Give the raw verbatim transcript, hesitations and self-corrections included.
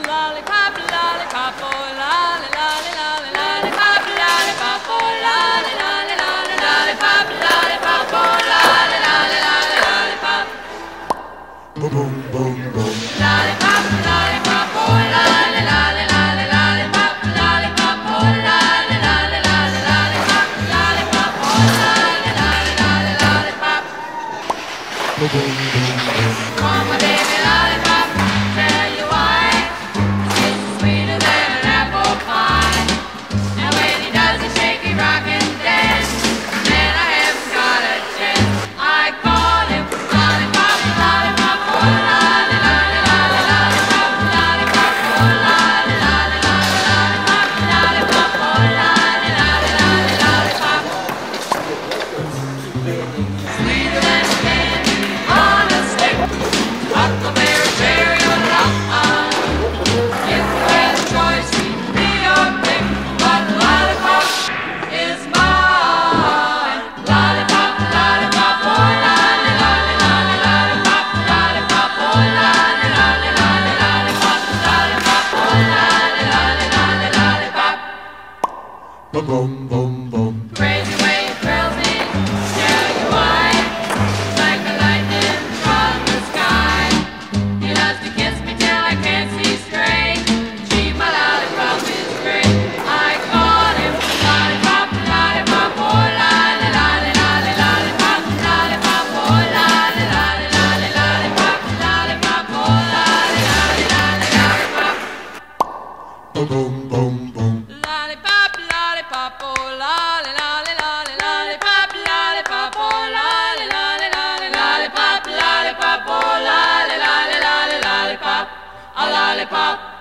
lollipop, lollipop, oh lolly, lolly, lolly, lollipop, lollipop, oh lolly, lolly, lolly, lollipop, lollipop, oh lolly, lolly, lolly, lollipop. Boom, boom, boom, boom. Lollipop, lollipop, oh lolly, lolly, lolly, lollipop, lollipop, oh lolly, lolly, lolly, lollipop, lollipop, oh lolly, lolly, lolly, lollipop. Boom, boom, boom, boom. Oh my baby lollipop, tell you why, it's sweeter than an apple pie. And when he does a shaky rock and dance, then I haven't got a chance. I call him lollipop, lollipop, oh lolly, lolly, lolly, lollipop, lollipop, oh lolly, lolly, lolly, lollipop, lollipop, oh lolly, lolly, lolly, lollipop. Sweeter than candy on a stick, huckleberry, cherry, or lime. If you had a choice, he'd be your pick, but lollipop is mine. Lollipop, lollipop, oh lolly, lolly, lolly, lollipop, lollipop, oh lolly, lolly, lolly, lollipop, lollipop, oh lolly, lolly, lolly, lollipop. Boom, boom, boom, boom. Crazy way it thrills me, tell you why. It's like the lightning from the sky. He loves to kiss me till I can't see straight. Gee, my lollipop is great. I call him lollipop, lollipop, oh lolly, lolly, lolly, lollipop, lollipop, oh lolly, lolly, lolly, lollipop, lollipop, oh lolly, lolly, lolly, lollipop. Boom, boom, boom, boom. Lollipop, lollipop, oh lolly, lolly, lolly, lollipop, lollipop, oh lolly, lolly, lolly, lollipop, lollipop, oh lolly, lolly, lolly, lollipop, a lollipop.